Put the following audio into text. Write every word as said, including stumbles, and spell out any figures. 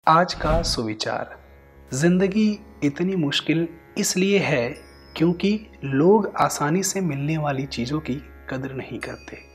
आज का सुविचार। जिंदगी इतनी मुश्किल इसलिए है क्योंकि लोग आसानी से मिलने वाली चीज़ों की कदर नहीं करते।